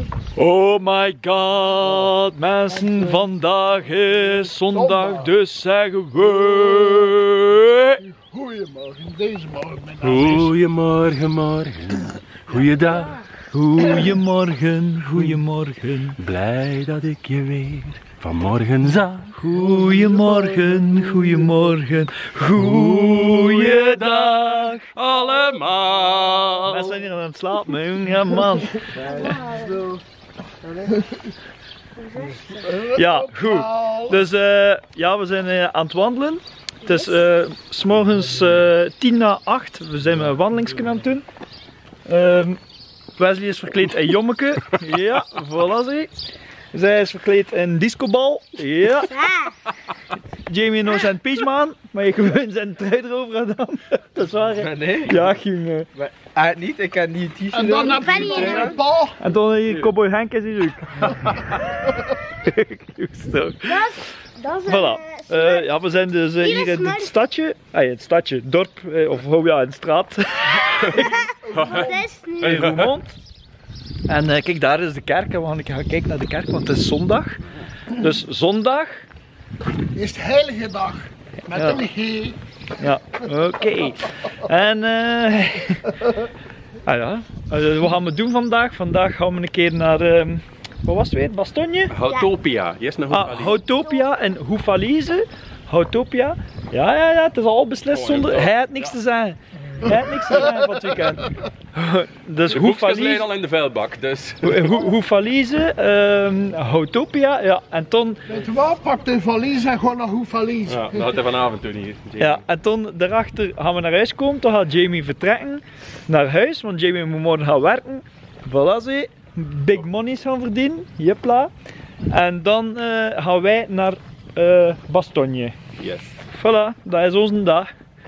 Oh my god, mensen, vandaag is zondag, dus zeggen we... Goedemorgen, deze morgen met Goedemorgen, morgen, goeiedag. Goedemorgen, goedemorgen, blij dat ik je weer vanmorgen zag. Goedemorgen, goedemorgen, goeiedag allemaal. Mensen zijn hier aan het slapen, jongen, ja man. Ja, goed. Dus ja, we zijn aan het wandelen. Het is 's morgens 7:50. We zijn een wandelingsje aan het doen. Wesley is verkleed in Jommeke. Ja, voilà zie. Zij is verkleed in discobal. Ja. Jamie en nou zijn pyjama, maar je gewoon zijn trui erover gedaan. Dat is waar hè? Nee. Ja, jongen. Niet, ik heb niet t-shirt. En dan heb je een bal. En dan hier Cowboy Henk is hier ook. Dat is Voilà. Ja, we zijn dus hier in het stadje. Het stadje, het dorp, of oh ja, in de straat. In Roermond. En kijk, daar is de kerk. En we gaan kijken naar de kerk, want het is zondag. Dus zondag. Is de heilige dag. Met Ja. een G. Ja, oké. En ah ja, wat gaan we doen vandaag? Vandaag gaan we een keer naar, wat was het weer? Bastogne? Houtopia, yes, naar Houtopia. Houtopia en Hoefalize. Houtopia. Ja, het is al beslist zonder. Hij had niks te zeggen. Hij had niks te zeggen van het weekend. Dus De boekjes liggen Hoefalize. al in de vuilbak, dus... Hoefalize, Houtopia, ja, en toen. Weet je wat? Pak de valies en gewoon naar hoe valies. Ja, dat had hij vanavond toen hier. Ja, en toen daarachter gaan we naar huis komen. Toen gaat Jamie vertrekken naar huis, want Jamie moet morgen gaan werken. Voilà, zie. Big money's gaan verdienen, jepla. En dan gaan wij naar Bastogne. Yes. Voilà, dat is onze dag.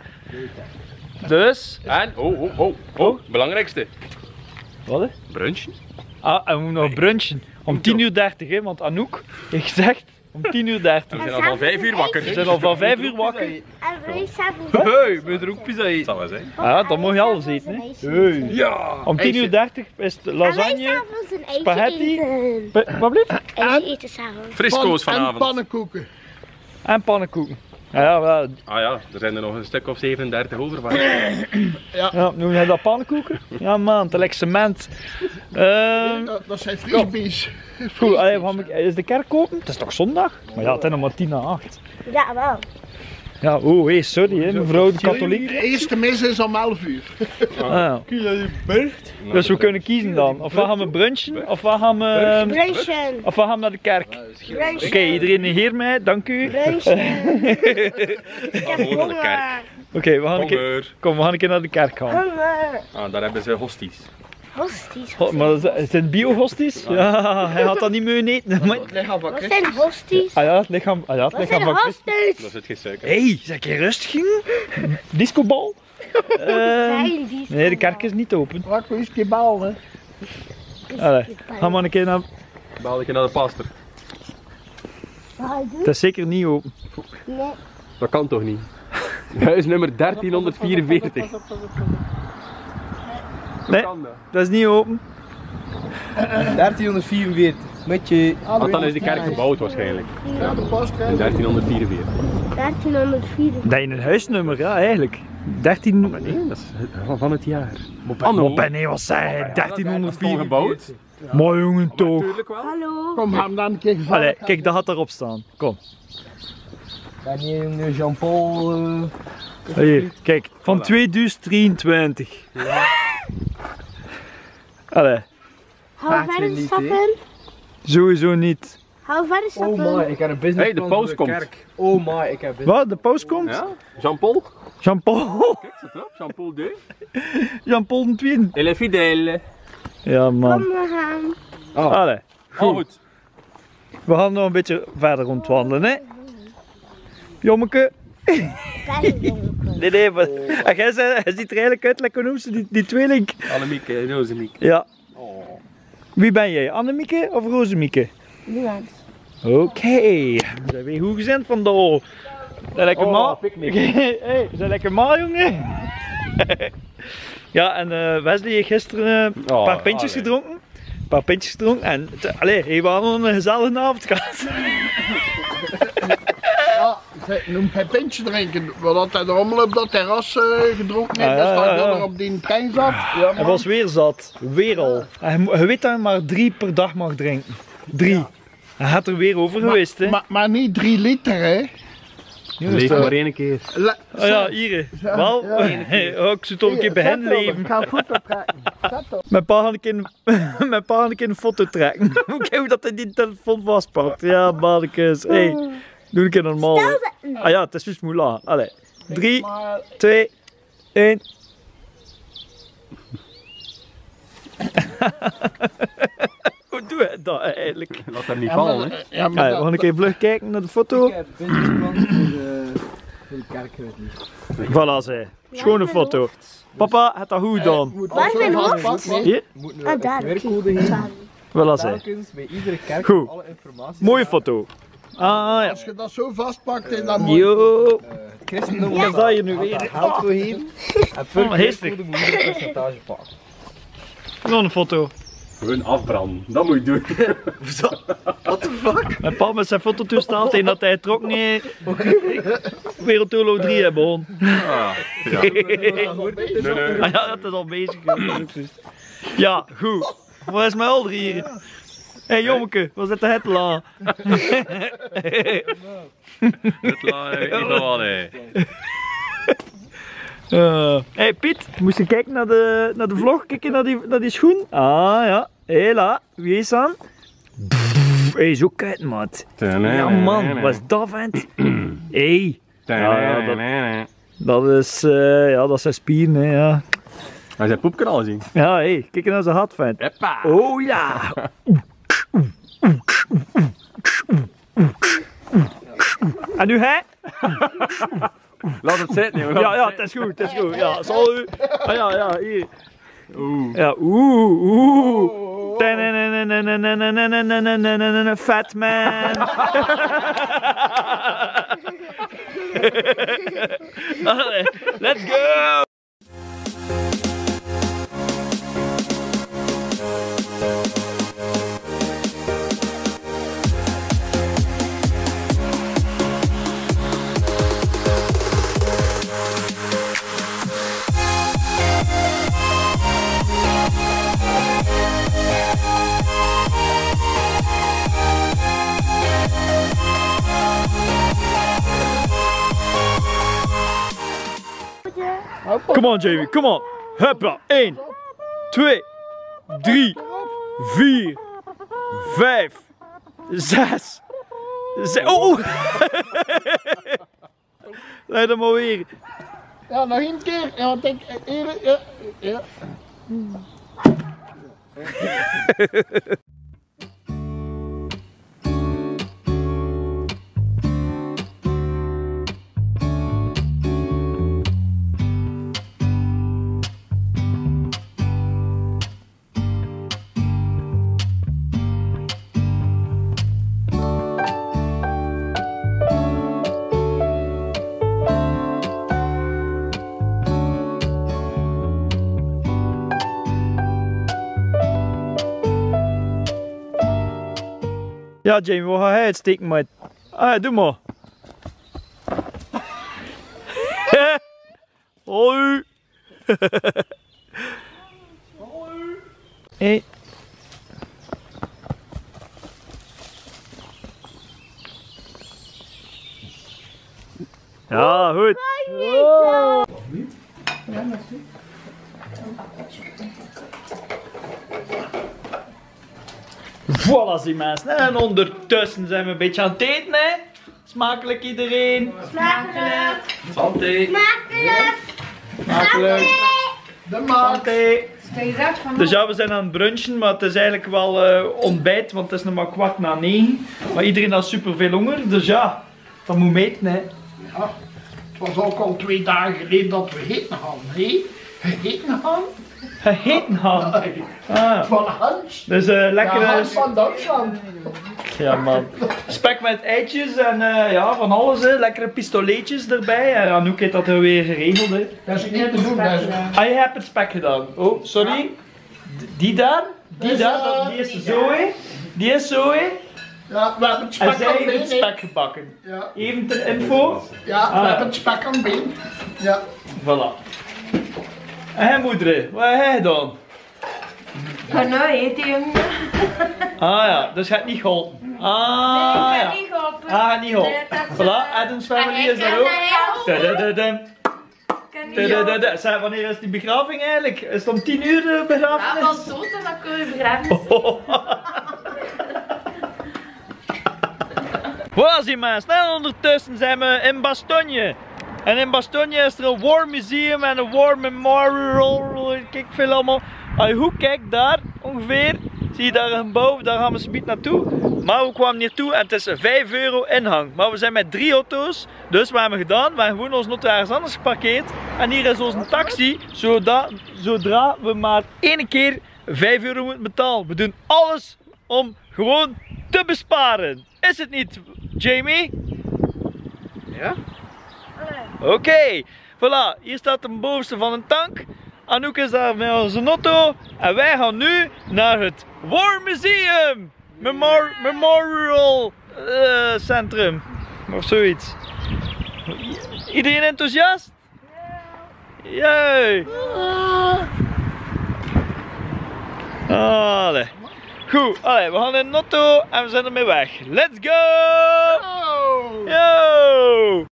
Dus, En, belangrijkste. wat hè? Brunch. Ah, en we moeten nog brunchen. Om 10:30 hè, want Anouk heeft gezegd om 10:30. We zijn al van 5 uur wakker. We zijn al van 5 uur wakker. En we s'avonds. Hey, moet er ook pizza eten? Dat zal wel zijn. Ja, dan mag je alles eten hè. Ja! Om 10:30 is het lasagne. spaghetti. Wat blieft? Ijsje eten s'avonds. Frisco's En vanavond. pannenkoeken. En pannenkoeken. Ja, wel. Ah ja, er zijn er nog een stuk of 37 over van. Ja, noem je dat pannenkoeken? Ja man, te lekker cement. Dat zijn frisbees. Goed, is de kerk open? Het is toch zondag? Maar ja, het is nog maar 7:50. Ja, wel. Ja, hey, sorry hè, mevrouw de katholiek. De eerste mis is om 11:00. Ah, ja. Dus we kunnen kiezen dan. Of we gaan we brunchen, of we gaan we... Brunchen. Of we gaan naar de kerk. Brunchen. Oké, iedereen negeert mij, dank u. Brunchen. Ik heb Gewoon naar de kerk. Oké, we gaan een keer... Honger. Kom, we gaan een keer naar de kerk gaan. Honger. Ah, daar hebben ze hosties. Hosties. Maar zijn het bio-hosties? Ja, hij had dat niet meer eten. Maar... Het lichaam van Wat Christus. zijn hosties? Ah ja, het lichaam, Wat zijn van Christus. hosties? Daar zit geen suiker. Hé, zeg je rustig ging? Discobal? Nee, de kerk is niet open. Wat is die bal, hè? Allee, ga maar een keer naar... Baal ik naar de pastor. Het is zeker niet open. Nee. Dat kan toch niet? Huis nummer 1344. Nee, Kan dat? dat is niet open. 1344. Met je... Want dan is de kerk gebouwd waarschijnlijk. Ja, de post In krijgen. 1344. 1304. Dat is een huisnummer, ja, eigenlijk. 13... Nee, dat is van het jaar. Mopé, nee, wat zei hij? Gewoon 1304. gebouwd. Mooi jongen toch. Natuurlijk wel. Hallo. Kom, gaan we dan een keer gevallen. Allee, kijk, dat had erop staan. Kom. Ben je jongen Jean-Paul... Hier, kijk, van 2023. Allee, Hoe Gaat ver je is niet, stappen? sowieso niet. Hoe ver is Oh stappen? my, ik heb een business Hey, de paus komt. kerk. Oh my, ik heb business. Wat, de paus komt? Ja? Jean-Paul? Jean-Paul? Kijk, zit erop. Jean-Paul II. Jean-Paul de Tweede. Il est fidèle. Ja Kom, man. we gaan. Allee, Al goed. we gaan nog een beetje verder rondwandelen, hè. Jommeke. Nee, maar... En jij ziet er eigenlijk uit, lekker noem ze, die tweeling. Annemieke, Rozemieke. Ja. Oh. Wie ben jij? Annemieke of Rozemieke? Niemand. Oké. We zijn weer goed gezind vandaag. Zijn lekker ma? picknick. Hey, zijn lekker ma, jongen? Ja, en Wesley heeft gisteren een paar pintjes gedronken. een paar pintjes gedronken en we hadden een gezellige avond gehad. Ja, noem geen pintje drinken. We hadden er allemaal op dat terras gedronken. Ja, Dat staat ja. er op die trein zat. Ja, Hij was weer zat, weer al. En je weet dat je maar 3 per dag mag drinken. 3. Hij had er weer over geweest, hè? maar niet 3 liter, hè? Leef maar één keer. Oh ja, hier. Wel, oh, ik zou toch een keer bij hen leven. Ik ga een foto trekken. Zet op. Mijn pa had een keer een foto trekken. Kijk hoe dat hij die telefoon vastpakt. Ja, mannekes. Hey, doe een keer normaal. Ah ja, het is dus moeilijk. Allee. 3, 2, 1. Hoe doe je dat eigenlijk? Laat hem niet Ja, vallen, hè. maar, ja, Ja, we gaan een keer vlug kijken naar de foto. Ik heb pintjes geplant voor de kerkhuis niet. Voilà, zei. Schone foto. Papa, het dat goed gedaan. Waar is mijn hoofd? Hier, Moeten Ah, we daar. een QR-code geven. voilà, zei. Telkens bij iedere kerk Goed. alle informatie. Mooie foto. Ah ja. Als je dat zo vastpakt, dan moet Yo. Het christendom Wat is dat hier nu weer? geld wil geven. En per Oh, heestig. QR-code moet je een percentage pakken. Nog een foto. Gewoon afbranden, dat moet je doen. Mijn pa met zijn fototoestel tegen dat hij trok niet Wereldoorlog 3 hebben begon. Ah, ja. Nee. Ah ja, dat is al bezig. Ja, goed. Waar is mijn ouder hier? Hé jommeke, waar zit de hetla? Dat laat ik niet al, hè. Hey Piet, moest je kijken naar de vlog? Kijken naar die schoen? Ah ja, hela, wie is aan? Hey, zo kut maat. Ja man, wat is dat vent? Hey. Dat is, ja, dat zijn spieren, hè, ja. Hij zijn poepkanaal zien. Ja, hey, kijk naar zijn hat, vent. Hoppa. Oh ja. En nu hij? Laat het zitten, jongen. Ja, het is goed, het is goed. Ja, zal u... Ah ja, hier. Oeh. Ja, oeh. Fat man. Allee, let's go. Come on, Jamie, come on. Huppa. 1, 2, 3, 4, 5, 6, 7. Oh! Leid hem maar weer. Ja, nog één keer. Ja, want ik... Ja, ja. Ja, Jamie, waar ga jij uitsteken, mate? Ah, doe maar. Hoi. Hey. Ja, goed. Voilà, zie mensen. En ondertussen zijn we een beetje aan het eten, hè. Smakelijk iedereen. Smakelijk. Santé. Smakelijk. Smakelijk. De maat. Santé. Dus ja, we zijn aan het brunchen, maar het is eigenlijk wel ontbijt, want het is nog maar 8:15. Maar iedereen had super veel honger, dus ja, dat moet meten, hè. Ja, het was ook al 2 dagen geleden dat we gegeten hadden, hè? Gegeten hadden? Gegeten hadden. Ah, Van Hans. dus lekker. Ja, Hans van Duitsland. Ja man. Spek met eitjes en ja, van alles, hè. Lekkere pistoletjes erbij. En Anouk heeft dat weer geregeld, hè. Dat is niet te doen, dat is... Ah, je hebt het spek gedaan. Oh, sorry. Die daar? Die daar, die is zo hè. Die is zo hè. Ja, we hebben het spek En aan zij het heeft been. het hè. spek gebakken. Ja, Even ter info. ja we Ah. hebben het spek aan het been. Ja. Voilà. En hij moeder, wat heb jij dan? Ga nou eten, jongen. Ah ja, dus gaat niet geholpen. Ah Nee, ik ja. ga niet geholpen. Ah, gaat niet geholpen. Nee, dat is, Voilà, Adam's family is daar ook. Tadadadam. Tadadada. Zeg, wanneer is die begraving eigenlijk? Is het om 10 uur de Ja, begrafenis? van dood en dan kun je begrafenis. Voilà, zie maar. Snel ondertussen zijn we in Bastogne. En in Bastogne is er een War Museum en een War Memorial. Kijk veel allemaal. Als je goed kijkt daar ongeveer, zie je daar een gebouw, daar gaan we zometeen naartoe. Maar we kwamen hier toe en het is €5 inhang. Maar we zijn met 3 auto's, dus wat hebben we gedaan? We hebben gewoon onze auto ergens anders geparkeerd. En hier is onze taxi, zodra we maar 1 keer €5 moeten betalen. We doen alles om gewoon te besparen. Is het niet, Jamie? Ja? Oké, voilà, hier staat de bovenste van een tank. Anouk is daar met onze auto en wij gaan nu naar het War Museum Memorial Centrum of zoiets. Iedereen enthousiast? Jee! Allee. Goed, allee, we gaan in de auto en we zijn ermee weg. Let's go! Yo!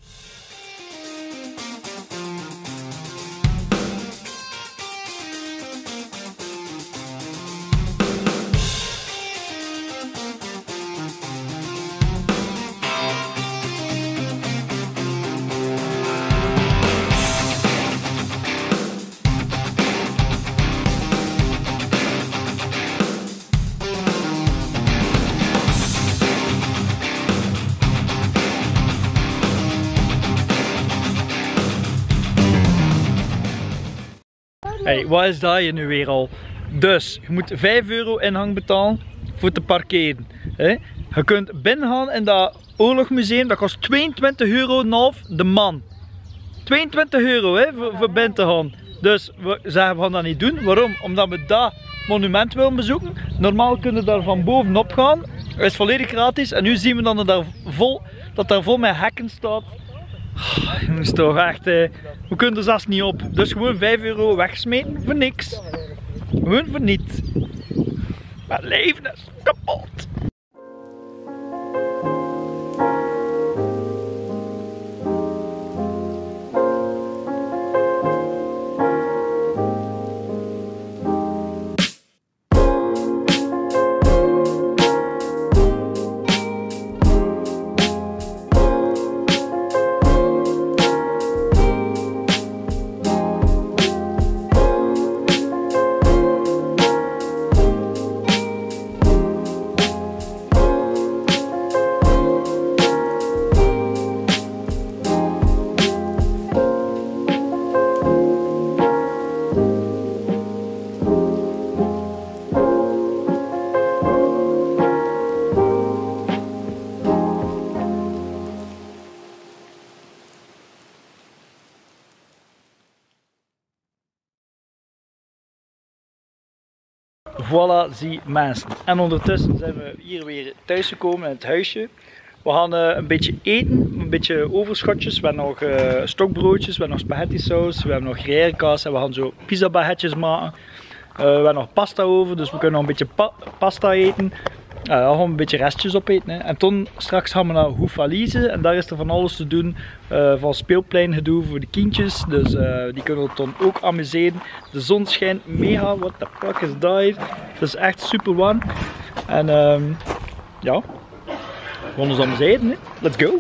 Hey, wat is dat hier nu weer al? Dus, je moet €5 inhang betalen voor te parkeren. Hè? Je kunt binnen gaan in dat oorlogsmuseum, dat kost €22,5 de man. €22 hè, voor binnen te gaan. Dus we zeggen we gaan dat niet doen. Waarom? Omdat we dat monument willen bezoeken. Normaal kunnen we daar van bovenop gaan. Het is volledig gratis en nu zien we dat daar vol met hekken staat. Jongens toch echt, we kunnen er zelfs niet op. Dus gewoon €5 wegsmeten voor niks. Gewoon voor niet. Mijn leven is kapot. Voilà, zie mensen. En ondertussen zijn we hier weer thuis gekomen in het huisje. We gaan een beetje eten, een beetje overschotjes. We hebben nog stokbroodjes, we hebben nog spaghetti saus, we hebben nog gruyère kaas en we gaan zo pizza baguetjes maken. We hebben nog pasta over, dus we kunnen nog een beetje pasta eten. We gaan een beetje restjes opeten. Hè. En toen straks gaan we naar Houffalize en daar is er van alles te doen. Van speelplein gedoe voor de kindjes, dus die kunnen we dan ook amuseren. De zon schijnt mega, what the fuck is dat hier? Het is echt super warm. En ja, we gaan ons amuseren. Hè. Let's go!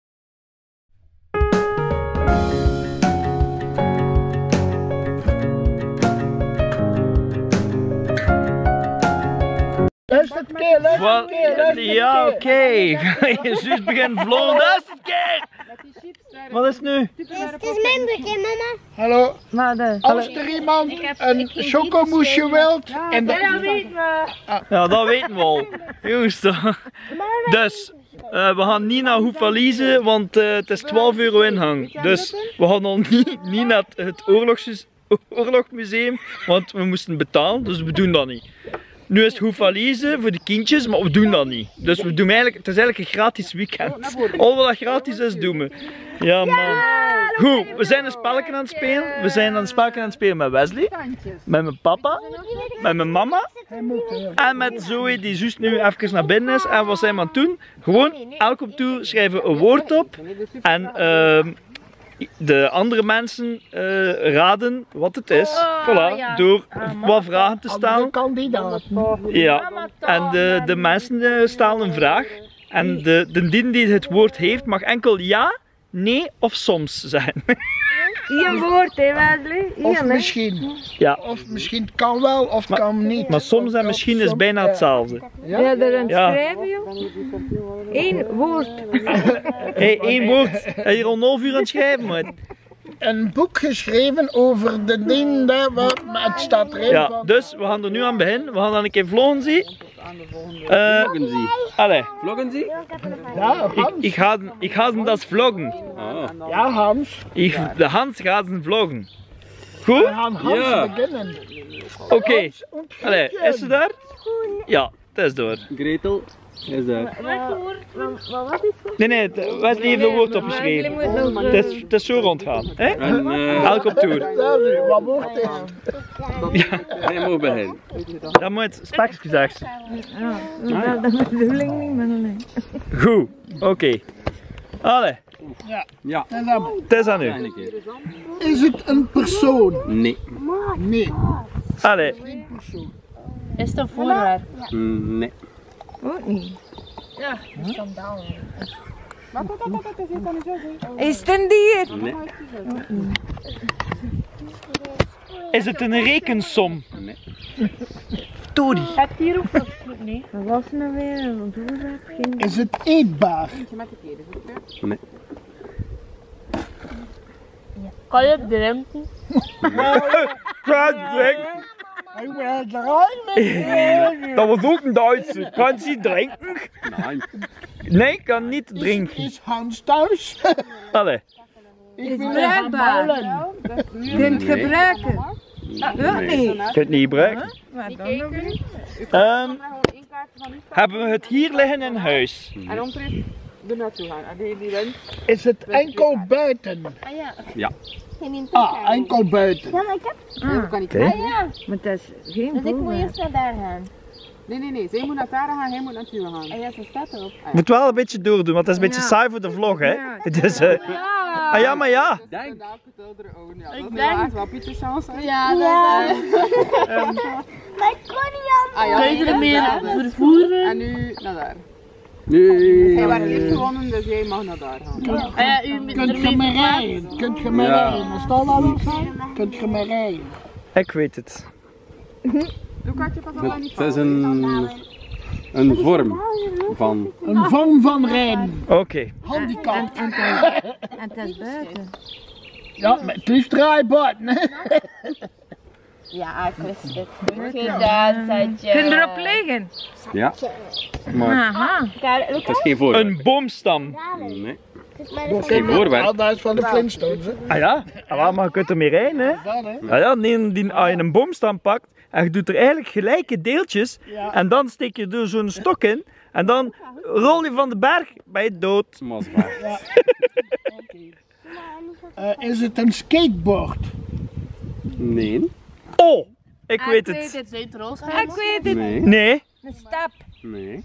Luister het keer, luister het keer. Ja, oké. Je zus begint vlogen. Dat is het keer! Wat is het nu? Het is mijn beurtje, mama. Hallo, Maar als er iemand een chocomoesje wilt en Ja, dat dat... weet me. ja, dat weten we al. Jongens toch. Dus, we gaan niet naar Houffalize, want het is €12 inhang. Dus we gaan al niet naar het oorlogsmuseum, want we moesten betalen, dus we doen dat niet. Nu is het goed valiezen voor de kindjes, maar we doen dat niet. Dus we doen eigenlijk, het is eigenlijk een gratis weekend. Al wat gratis is, doen we. Ja man. Goed, we zijn een spelletje aan het spelen. We zijn een spelletje aan het spelen met Wesley, met mijn papa, met mijn mama en met Zoe die juist nu even naar binnen is. En wat zijn we aan het doen? Gewoon elk op toe schrijven een woord op en de andere mensen raden wat het is. Voilà, door wat vragen te stellen. Ja, en de mensen stellen een vraag. En de die het woord heeft mag enkel ja, nee of soms zijn. Hier een woord, hè, Wesley? Of misschien. Ja. Of misschien het kan wel, of het kan niet. Maar soms en misschien is bijna hetzelfde. Ja, er een Ja. schrijven, joh. Eén woord. Hey, één woord. Hij hier al een half uur aan het schrijven, man. Een boek geschreven over de dingen daar waar het staat erin. Ja, van- dus we gaan er nu aan beginnen. We gaan dan een keer vloggen zien. Vloggen Sie. Allee, Vloggen Sie? Ja, Hans. ik ga das vloggen. Ah. Ja, Hans. De Hans gaat zijn vloggen. Goed? We gaan Hans Ja. beginnen. Oké. Allee, is ze daar? Ja, het is door. Gretel is daar. Nee, Wesley heeft een woord opgeschreven. Het is zo rondgaan. Hè? En Elk op toer. Sorry, wat wordt het? hij mag beginnen. Dat moet straks gezegd zijn. Dat is de bedoeling niet, maar nee. Goed, oké. Allee, Ja, En dan, het is aan u. een keer. is het een persoon? Nee. Nee. Allee, Is het een voorwerp? Nee. Ook niet. Is het een dier? Nee. is het een rekensom? Nee. Tori. Het hier ook niet. Wat was het nou weer? Een voorwerp? Geen... Is het eetbaar? Nee. Kan je het drinken? Ik ben eruit. Dat was ook een Duitse. Kan ze drinken? Nee. Nee, kan niet drinken. Is Hans thuis? Allee. Ik wil bruikbaar. Je kunt het gebruiken. Ook Nee. niet. Je kunt het niet gebruiken. Maar dan nog niet. Hebben we het hier liggen in huis? En omtrent er naartoe gaan. En die wens. Is het enkel buiten? Ja. Ah, enkel buiten. Kan niet. Oké. Maar dat is geen Dus ik moet voorwerp. eerst naar daar gaan. Nee. Zij moet naar daar gaan, hij moet naar Tuur gaan. En ja, ze staat erop. Je moet wel een beetje doordoen, want het is een beetje Ja. saai voor de vlog, hè? Ja. Het is, ah ja, maar ja. Denk. Dat is denk- wel Pieter chance. Ja, dat Maar ik kon niet anders. Kun je er meer vervoeren? En nu naar daar. Nee. Hij werd eerst gewonnen, dus jij mag naar daar gaan. Kunt je me rijden? Kunt je me Ja. rijden? Als dat al iets zijn, kunt je me rijden. Ik weet het. Doe kaartje pas al niet Het is een vorm van. Een vorm van rijden. Oké. Handicap. En het is buiten. Ja, met het liefst draaibord. hè? Ja, ik wist het. Goed gedaan, Satje. Kun je erop liggen? Ja. Maar Aha. het is geen voorwerp. Een boomstam. Nee. Dat is Geen voorwerp. Ah, dat is van de Flintstones. Hè? Ah ja, maar je kunt er mee rijden, hè? Dat, hè? Ah ja, als je een boomstam pakt en je doet er eigenlijk gelijke deeltjes en dan steek je er zo'n stok in en dan rol je van de berg, ben je dood. Masbaar. Is het een skateboard? Nee. Oh, ik weet het. Ik weet het. Nee. Nee, Een stap. Nee.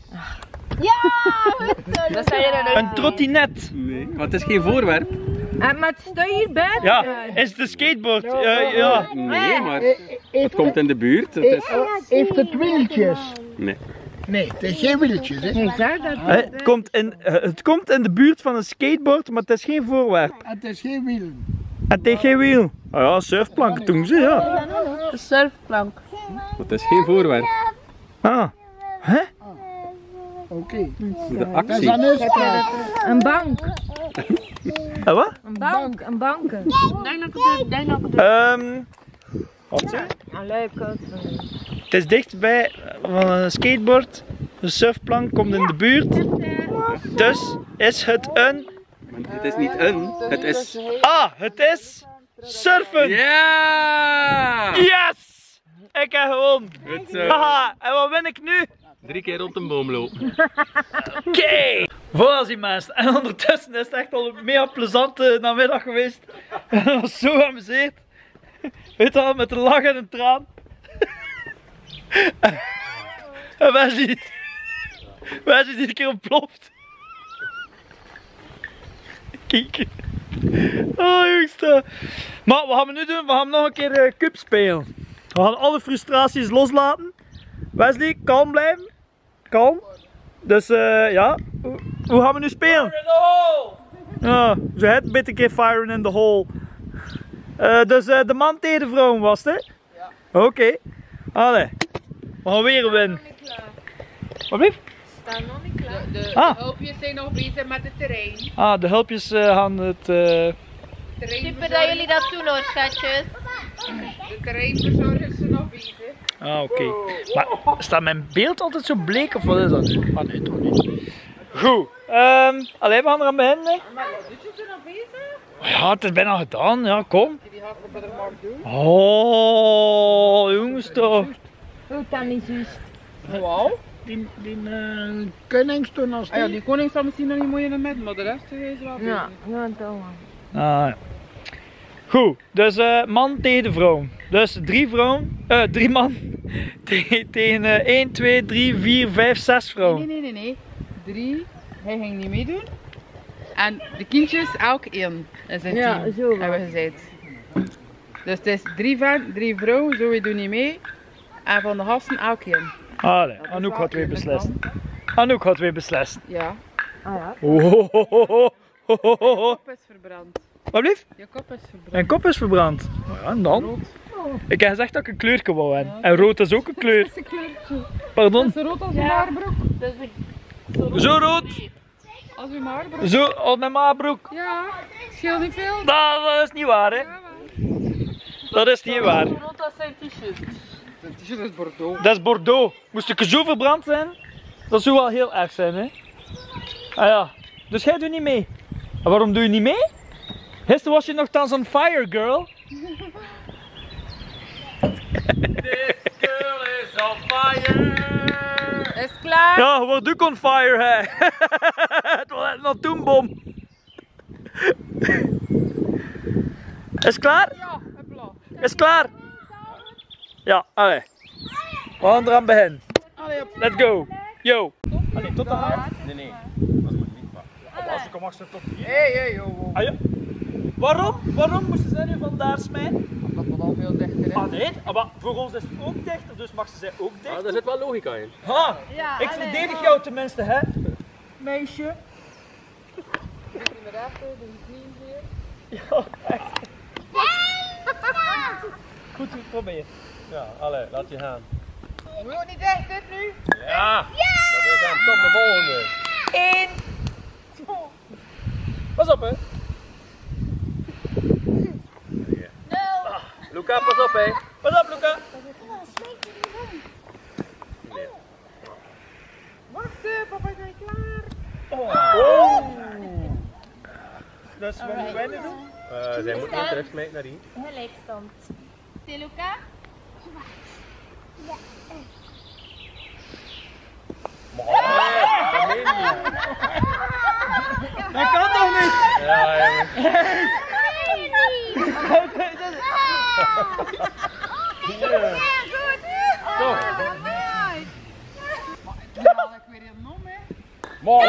Dat zei je dan een trottinet. Nee. Maar het is geen voorwerp. Maar het staat hier buiten. Ja, is het een skateboard? Ja. Nee, maar het Heeft komt in de buurt. Het is... heeft het wieltjes? Nee. Nee, het is geen wieltjes. Hè? Ik zag dat. Het komt in de buurt van een skateboard, maar het is geen voorwerp. Het is geen wiel. Het heeft geen wiel. Ah ja, surfplanken doen ze, ja. Een surfplank. Maar het is geen voorwerp. Ah, Oké. De Dat is actie. dan een spraak. Een bank. wat? Een bank. Een banken. Wat zeg je? Een leuk ook. Het is dichtbij van een skateboard. De surfplank komt in de buurt. Dus is het een... Het is niet een. Het is. Ah, het is... Surfen! Ja! Yes! Ik heb gewonnen. Goed zo. Haha, en wat win ik nu? 3 keer rond een boom lopen. Oké! Voilà die mensen. En ondertussen is het echt al een mega plezante namiddag geweest. En dat was zo geamuseerd. Weet je wel, met een lach en een traan. En Wesley die een keer ontploft. Kijk. Oh jongste. Maar wat gaan we nu doen? We gaan nog een keer cup spelen. We gaan alle frustraties loslaten. Wesley, kalm blijven. Kalm. Dus ja, hoe gaan we nu spelen? Fire in the hole! Ja, zo heet een beetje fire in the hole. Dus de man tegen de vrouw was het, hè? Ja. Oké. Allee. We gaan weer winnen. Wat blieft? Staan nog niet klaar. De hulpjes zijn nog bezig met het terrein. Ah, de hulpjes gaan het... Super dat jullie dat doen hoor, schatjes. De terreinverzorgers zijn nog bezig. Ah, oké. Maar staat mijn beeld altijd zo bleek of wat is dat? Ah nee, toch niet. Goed. Allee, we gaan eraan beginnen. Maar dus je er nog bezig? Ja, het is bijna gedaan. Ja, kom. Die gaat het er maar doen. Oh, jongens toch. Doe dat niet juist. Wauw. Die koningstoon als Ah ja, die koning zal misschien nog niet mooi in het midden, maar de rest is wel bezig. Ja, ja, toch. Ah, ja. Goed, dus man tegen de vrouw. Dus 3 vrouwen, 3 man tegen 1, 2, 3, 4, 5, 6 vrouwen. Nee. 3, hij ging niet meedoen. En de kindjes elk 1 in zijn Ja, team, zo wel. hebben we gezegd. Dus het is 3 van, 3 vrouwen, zo we doen niet mee. En van de gasten elk 1. Allee, Anouk gaat weer beslissen. Anouk gaat weer beslissen. Ja. Ah ja. Oh, Je kop is verbrand. wat blieft? Je kop is verbrand. Mijn kop is verbrand. Oh ja, en dan? Rood. Ik heb gezegd dat ik een kleurtje wou hebben. En rood is ook een kleur. Dat is een kleurtje. Pardon? Dat is rood als uw haarbroek. Zo rood. Als uw haarbroek. Zo op mijn maabroek. Ja, scheelt niet veel. Dat is niet waar, hè? Dat is niet waar. Rood als zijn t-shirt. Zijn t-shirt is Bordeaux. Dat is Bordeaux. Moest ik zo verbrand zijn? Dat zou wel heel erg zijn, hè? Ah ja. Dus jij doet niet mee. En waarom doe je niet mee? Gisteren was je nogthans on fire, girl. This girl is on fire. Is klaar? Ja, wat doe ik on fire, hè? Het was een atoembom. Is klaar? Ja, heb blauw. Is klaar? Ja, allee. We gaan eraan beginnen. Allee, op. Let's go. Yo. Allee, tot de hand. Nee. Als ik mag ze tot hier. Hey, yo. Ah, ja. Waarom moesten zij nu vandaar smijten? Dat wordt al veel dichter, hè? Ah nee, maar voor ons is het ook dichter, dus mag ze zij ook dichter. Ah, daar zit wel logica in. Ha, ik verdedig jou tenminste, hè, meisje. Ja, echt. Goed geprobeerd. Ja, allee, laat je gaan. Moet je niet dichter nu? Ja! Dat is aan top de volgende. 1. Pas op, hè. Luca, pas op, hè. Pas op, Luca. Wacht, papa is niet klaar. Oh. Dus wat moeten wij nu doen? Zij moet nog terugsmijten naar hier. Gelijkstand. Luca? Dat kan toch niet? Ja, jongens. Toch? Dan haal ik weer een nom, hè? Mooi!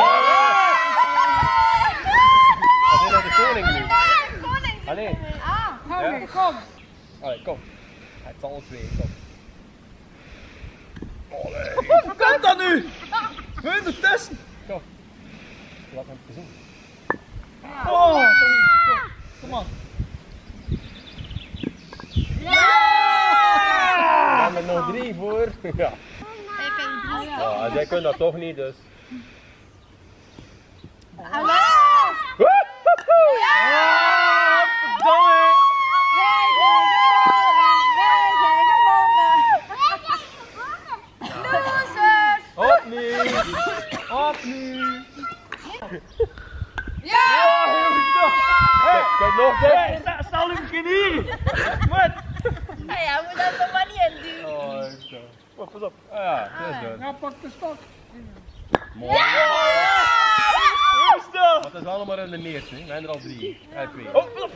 Dat is naar de koning nu. Allee. Oké, kom. Allee, kom. Het zal ons twee, kom. Hoe kan dat nu? We moeten testen. Laat hem zien. Oh. Kom aan. We hebben er nog 3 voor. Ja. Ja, en jij kunt dat toch niet, dus. Verdomme. Opnieuw. Opnieuw. Kijk nog dit. Stel hem geen hier. pas op. Ah, ja, dat is goed. Ja, pak de stok. Mooi. Eerste! Dat is allemaal in de meertje, hè. We zijn er al 3. 2. Oh, pas op.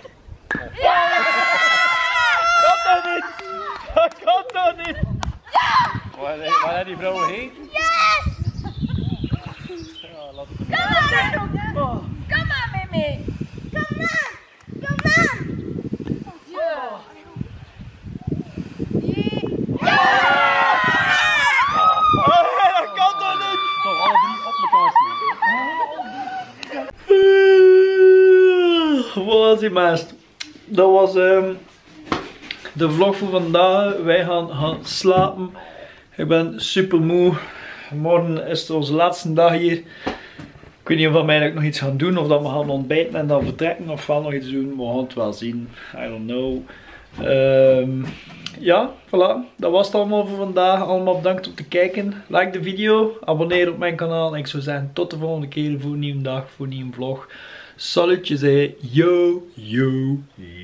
Kan dat niet? Dat kan toch niet? Waar zijn die vrouwen heen? Yes! Ja, laat het Come on, Mimi. Come on. Dat kan toch niet? Toch, alle 3 op elkaar staan. Wat was die mest? Dat was de vlog voor vandaag. Wij gaan slapen. Ik ben super moe. Morgen is het onze laatste dag hier. Ik weet niet of wij nog iets gaan doen. Of dat we gaan ontbijten en dan vertrekken. Of we gaan nog iets doen. We gaan het wel zien. I don't know. Ja, voilà. Dat was het allemaal voor vandaag. Allemaal bedankt om te kijken. Like de video. Abonneer op mijn kanaal. En ik zou zeggen tot de volgende keer voor een nieuwe dag. Voor een nieuwe vlog. Salutjes, hè. Yo, yo, yo.